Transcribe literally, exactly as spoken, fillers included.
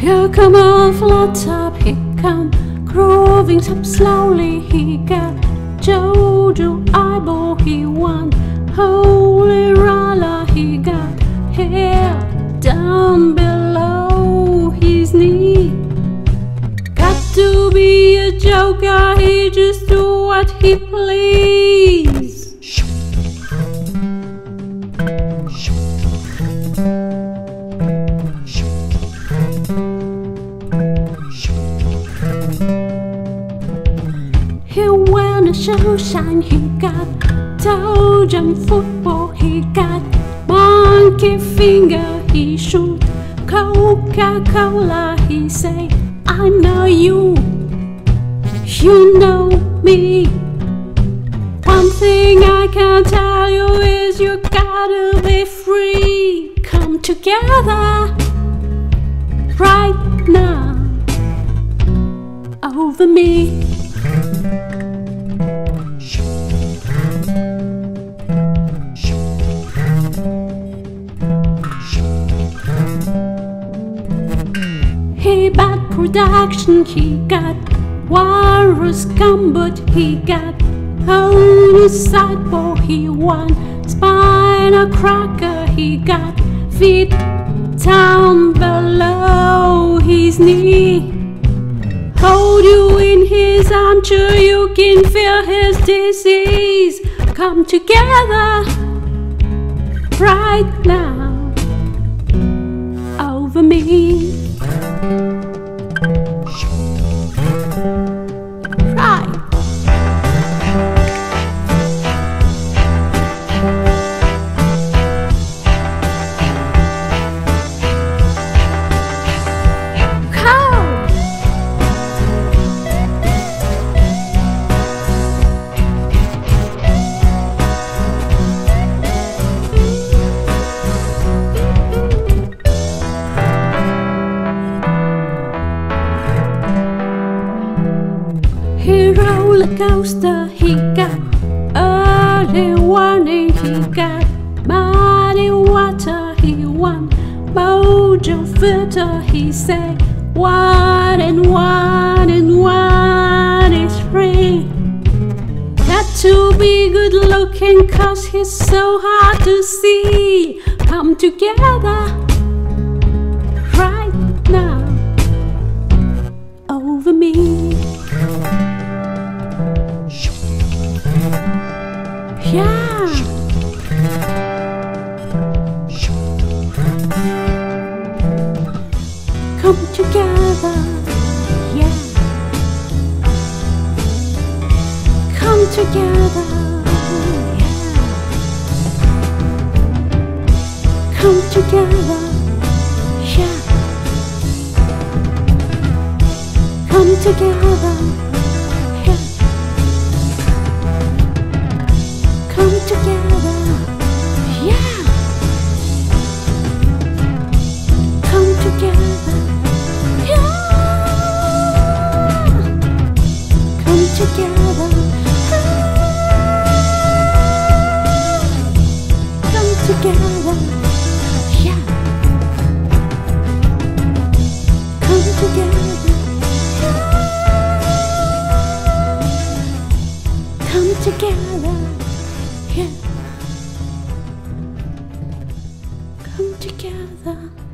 Here come a flat top, he come grooving up slowly. He got Jojo eyeball, he won holy roller. He got hair down below his knee. Got to be a joker, he just do what he please. He went a show shine, he got toe jump football, he got monkey finger, he shoot Coca-Cola, he say, I know you, you know me. One thing I can tell you is you gotta be free. Come together right now over me. He bad production, he got walrus gum, but he got on his sideboard, he won spinal cracker, he got feet down below his knee. Hold you in his armchair, you can feel his disease. Come together right now over me. Right. He roller coaster, he got early warning, he got muddy water, he won mojo filter, he said one and one and one is free. Got to be good looking cause he's so hard to see. Come together right now over me. Yeah. Come together. Yeah. Come together. Yeah. Come together. Yeah. Come together. Come together, yeah. Come together, yeah. Come together, come together, yeah. Come together, yeah. Come together. Yeah. Come together.